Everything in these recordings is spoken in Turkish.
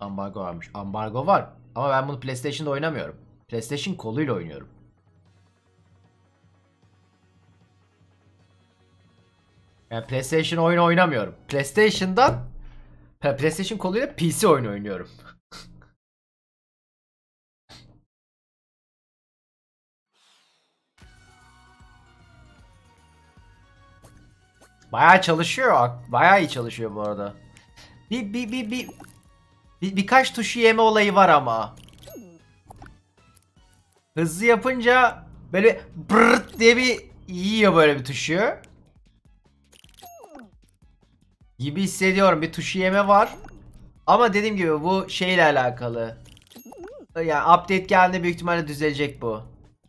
Ambargo varmış. Ambargo var. Ama ben bunu PlayStation'da oynamıyorum. PlayStation koluyla oynuyorum. Yani PlayStation oyunu oynamıyorum. PlayStation koluyla PC oyunu oynuyorum. Bayağı çalışıyor. Bayağı iyi çalışıyor bu arada. Birkaç tuşu yeme olayı var ama. Hızlı yapınca böyle brrrt diye bir yiyor böyle bir tuşu. Gibi hissediyorum. Bir tuşu yeme var. Ama dediğim gibi bu şeyle alakalı. Yani update geldiğinde büyük ihtimalle düzelecek bu.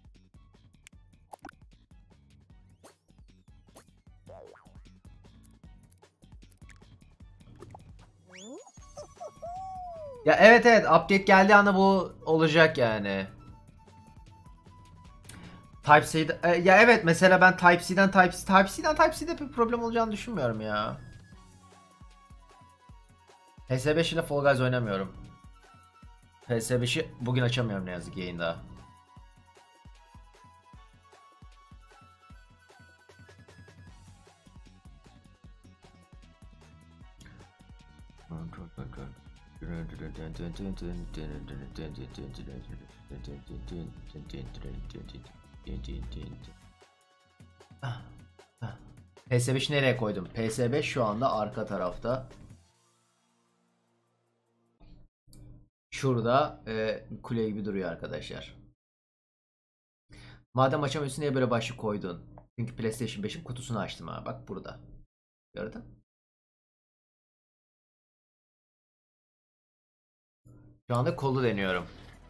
Ya evet evet, update geldiği anda bu olacak yani. Type-C'de ya evet, mesela ben Type-C'den bir problem olacağını düşünmüyorum ya. PS5 ile Fall Guys oynamıyorum. PS5'i bugün açamıyorum ne yazık ki yayında. PS5 nereye koydum? PS5 şu anda arka tarafta. Şurada kule gibi duruyor arkadaşlar. Madem açamıyorsun niye böyle başlık koydun? Çünkü PlayStation 5'in kutusunu açtım ha. Bak burada. Gördün? Şu anda kolu deniyorum.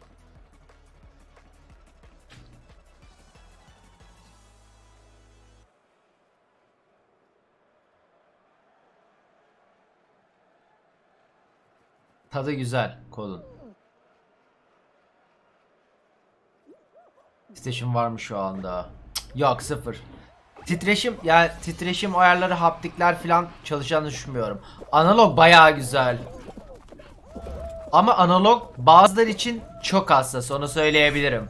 Tadı güzel kolun. Titreşim var mı şu anda? Cık, yok, sıfır. Titreşim, yani titreşim ayarları, haptikler falan çalışacağını düşünmüyorum. Analog bayağı güzel. Ama analog bazıları için çok hassas, onu söyleyebilirim.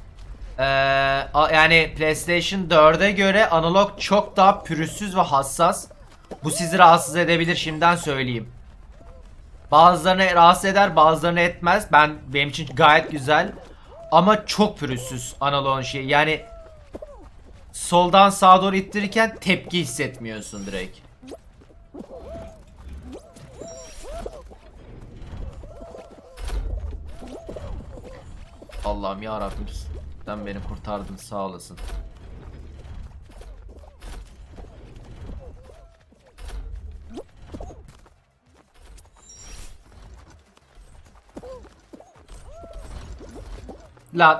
Yani PlayStation 4'e göre analog çok daha pürüzsüz ve hassas. Bu sizi rahatsız edebilir, şimdiden söyleyeyim. Bazılarını rahatsız eder, bazılarını etmez. Benim için gayet güzel. Ama çok pürüzsüz analogun şey. Yani soldan sağa doğru ittirirken tepki hissetmiyorsun direkt. Allah'ım ya Rabbim, sen beni kurtardın, sağ olasın. Lan.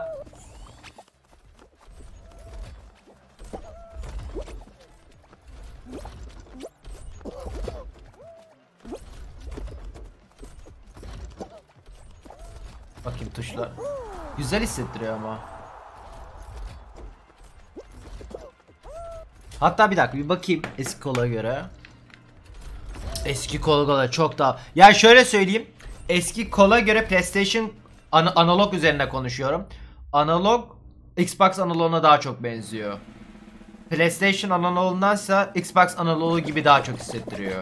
Bakayım tuşlar. Güzel hissettiriyor ama. Hatta bir dakika, bir bakayım eski kola göre. Eski kola çok daha. Ya şöyle söyleyeyim. Eski kola göre PlayStation analog üzerine konuşuyorum. Analog Xbox analoguna daha çok benziyor. PlayStation analogundansa Xbox analogu gibi daha çok hissettiriyor.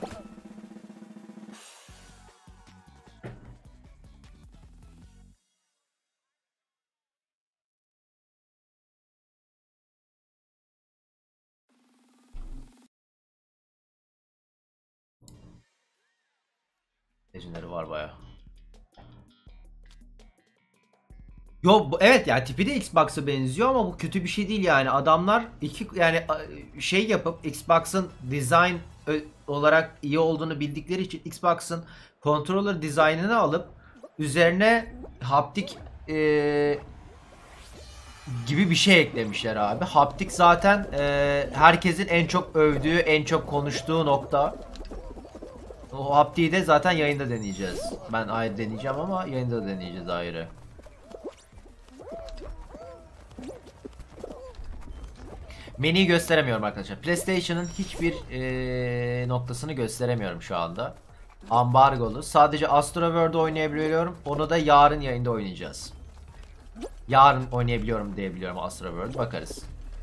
Legendary var baya. Yo evet, yani tipi de Xbox'a benziyor ama bu kötü bir şey değil yani. Adamlar yani şey yapıp Xbox'ın design olarak iyi olduğunu bildikleri için Xbox'ın controller dizaynını alıp üzerine haptik gibi bir şey eklemişler abi. Haptik zaten herkesin en çok övdüğü, en çok konuştuğu nokta. O haptiği de zaten yayında deneyeceğiz. Ben ayrı deneyeceğim ama yayında da deneyeceğiz ayrı. Menüyü gösteremiyorum arkadaşlar. PlayStation'ın hiçbir noktasını gösteremiyorum şu anda. Ambargolu. Sadece Astro World'u oynayabiliyorum. Onu da yarın yayında oynayacağız. Yarın oynayabiliyorum diyebiliyorum Astro World. Bakarız.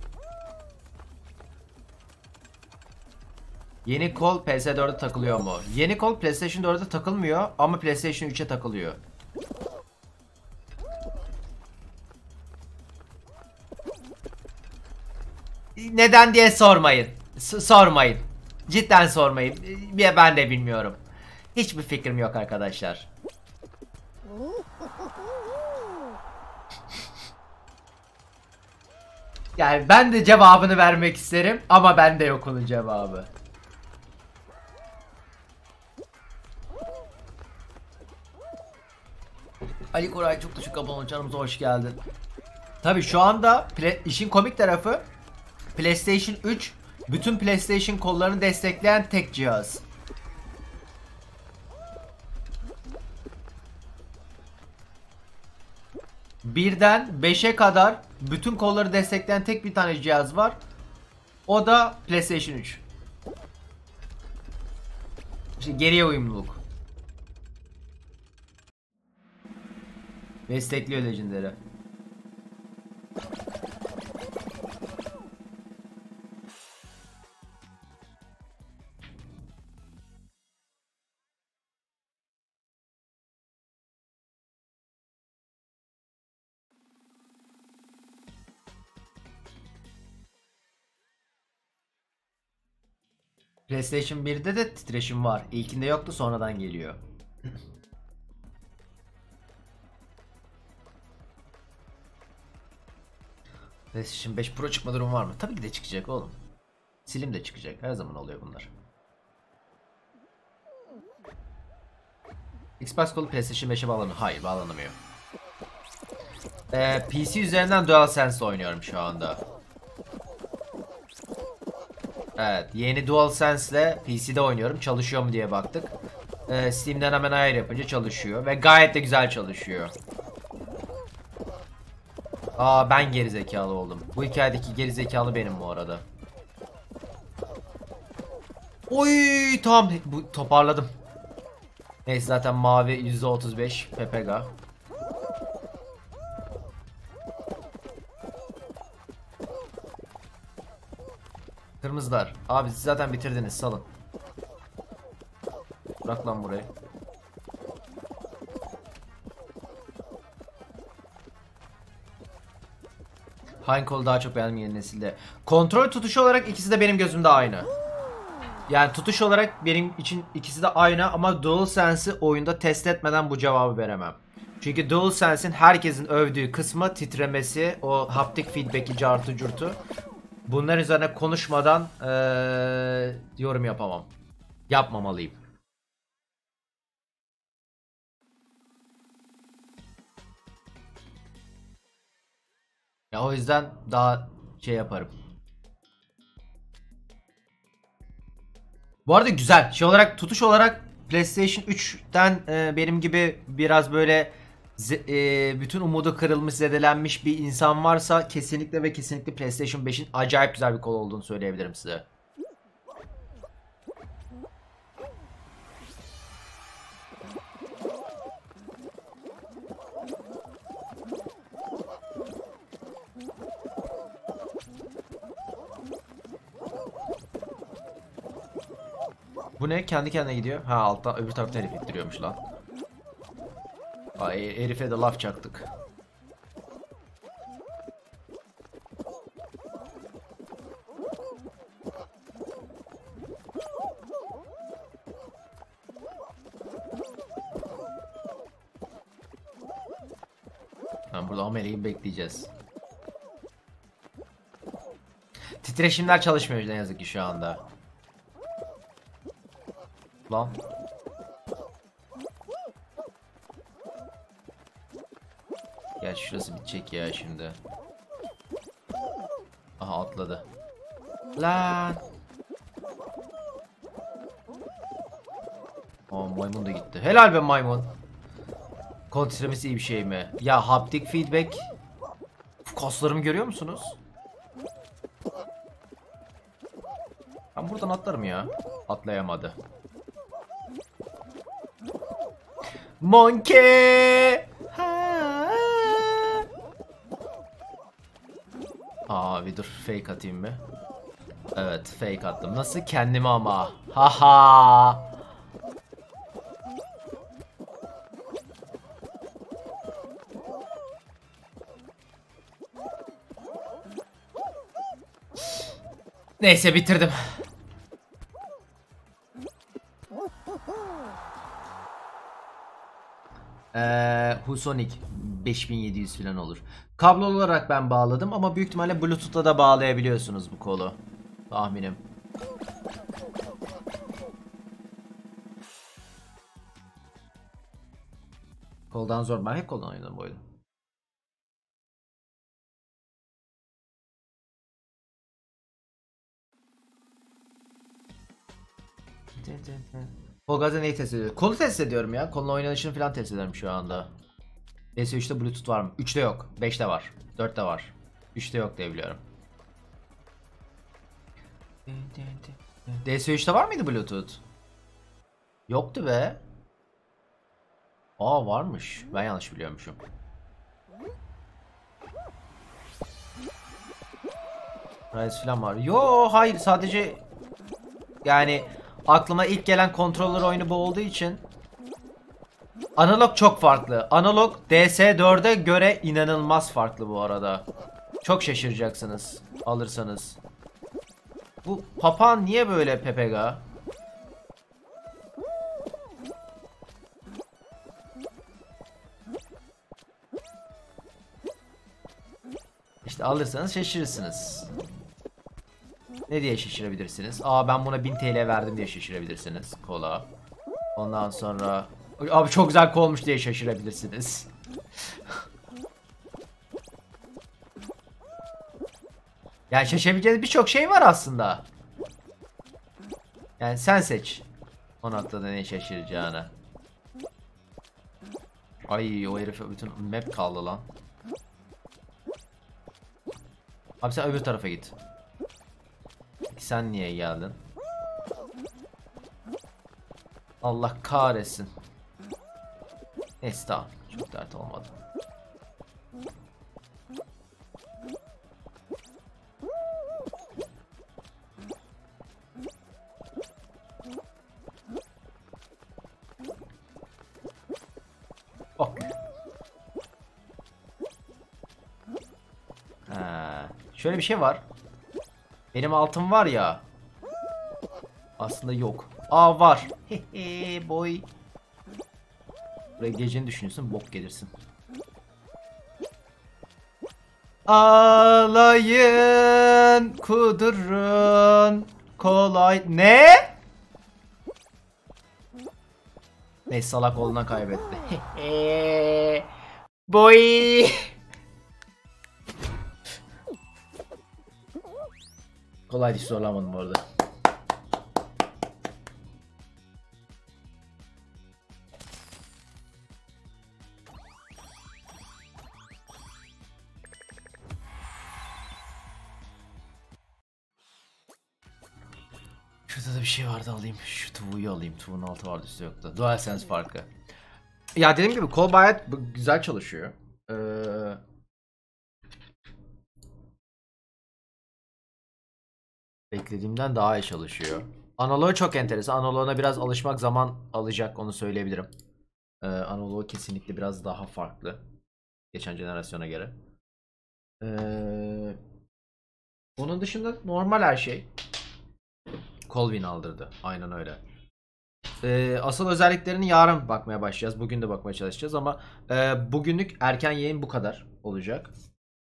Yeni kol PS4'e takılıyor mu? Yeni kol PlayStation 4'e takılmıyor ama PlayStation 3'e takılıyor. Neden diye sormayın. Sormayın. Cidden sormayın. Ben de bilmiyorum. Hiçbir fikrim yok arkadaşlar. Yani ben de cevabını vermek isterim ama bende yok onun cevabı. Ali Koray çok teşekkür ederim, canımıza hoş geldin. Tabi şu anda işin komik tarafı PlayStation 3 bütün PlayStation kollarını destekleyen tek cihaz. Birden 5'e kadar bütün kolları destekleyen tek bir tane cihaz var. O da PlayStation 3. İşte geriye uyumluluk. Destekliyor Legendary. PlayStation 1'de de titreşim var. İlkinde yoktu, sonradan geliyor. PlayStation 5 Pro çıkma durumu var mı? Tabii ki de çıkacak oğlum. Slim de çıkacak. Her zaman oluyor bunlar. Xbox kolu PlayStation 5'e bağlanıyor. Hayır, bağlanamıyor. PC üzerinden DualSense oynuyorum şu anda. Evet, yeni DualSense ile PC'de oynuyorum. Çalışıyor mu diye baktık. Steam'den hemen ayar yapınca çalışıyor ve gayet de güzel çalışıyor. Aa, ben gerizekalı oldum. Bu hikayedeki gerizekalı benim bu arada. Oy, tamam, bu toparladım. Neyse, zaten mavi %35 Pepega. Kırmızılar. Abi siz zaten bitirdiniz, salın. Bırak lan burayı. Hangi kolu daha çok beğendim yeni nesilde? Kontrol tutuşu olarak ikisi de benim gözümde aynı. Yani tutuş olarak benim için ikisi de aynı ama DualSense'i oyunda test etmeden bu cevabı veremem. Çünkü DualSense'in herkesin övdüğü kısmı titremesi, o haptik feedback'i, cartı curtu. Bunlar üzerine konuşmadan yorum yapamam. Yapmamalıyım. Ya o yüzden daha şey yaparım. Bu arada güzel. Şey olarak, tutuş olarak PlayStation 3'ten benim gibi biraz böyle bütün umudu kırılmış, zedelenmiş bir insan varsa kesinlikle ve kesinlikle PlayStation 5'in acayip güzel bir kol olduğunu söyleyebilirim size. Bu ne? Kendi kendine gidiyor. Ha, alttan öbür taraftan herif ittiriyormuş lan. Ay, herife de laf çaktık. Ben burada Ameli'yi bekleyeceğiz. Titreşimler çalışmıyor ne yazık ki şu anda. Lan. Gerçi şurası bitecek ya şimdi. Aha, atladı. Lan. Aa, maymun da gitti. Helal be maymun. Kol titremesi iyi bir şey mi? Ya haptic feedback. Kaslarımı görüyor musunuz? Ben buradan atlarım ya. Atlayamadı. Monkey. Bir dur, fake atayım mı? Evet, fake attım. Nasıl, kendimi ama. Haha. Neyse, bitirdim. Husonic 5700 falan olur. Kablo olarak ben bağladım ama büyük ihtimalle Bluetooth'la da bağlayabiliyorsunuz bu kolu. Tahminim. Koldan zor. Ben hep koldan oynadım bu oyunu. Kolgaz'da neyi test ediyorum? Kolu test ediyorum ya. Kolun oynanışını falan test ediyorum şu anda. DS3'te Bluetooth var mı? 3'te yok. 5'te var. 4'te var. 3'te yok diye biliyorum. DS3'te var mıydı Bluetooth? Yoktu be. Varmış. Ben yanlış biliyormuşum. Rise falan var. Yo hayır, sadece yani aklıma ilk gelen kontroller oyunu bu olduğu için. Analog çok farklı. Analog DS4'e göre inanılmaz farklı bu arada. Çok şaşıracaksınız alırsanız. Bu papağan niye böyle Pepega? İşte alırsanız şaşırırsınız. Ne diye şaşırabilirsiniz? Ben buna 1000 TL verdim diye şaşırabilirsiniz. Kola. Ondan sonra abi çok güzel kolmuş diye şaşırabilirsiniz. Yani şaşabileceğiniz birçok şey var aslında. Yani sen seç. O noktada ne şaşıracağını. Ay, o herife bütün map kaldı lan. Abi sen öbür tarafa git. Sen niye geldin? Allah kahretsin. Neyse tamam. Çok dert olmadı. Bak. Şöyle bir şey var. Benim altın var ya. Aslında yok. Var. Hehe boy. Buraya geleceğini düşünüyorsun, bok gelirsin. Ağlayın, kudurun, kolay. Ne? Neyse, salak olduğundan kaybetti. Boy. Kolay, hiç zorlamadım bu arada. Şurada da bir şey vardı, alayım. Şu tuğuyu alayım. Tuğun altı vardı, üstü yoktu. DualSense farkı. Ya dediğim gibi kol gayet güzel çalışıyor. Beklediğimden daha iyi çalışıyor. Analogu çok enteresan. Analoguna biraz alışmak zaman alacak, onu söyleyebilirim. Analogu kesinlikle biraz daha farklı. Geçen jenerasyona göre. Onun dışında normal her şey. Colvin aldırdı. Aynen öyle. Asıl özelliklerini yarın bakmaya başlayacağız. Bugün de bakmaya çalışacağız ama bugünlük erken yayın bu kadar olacak.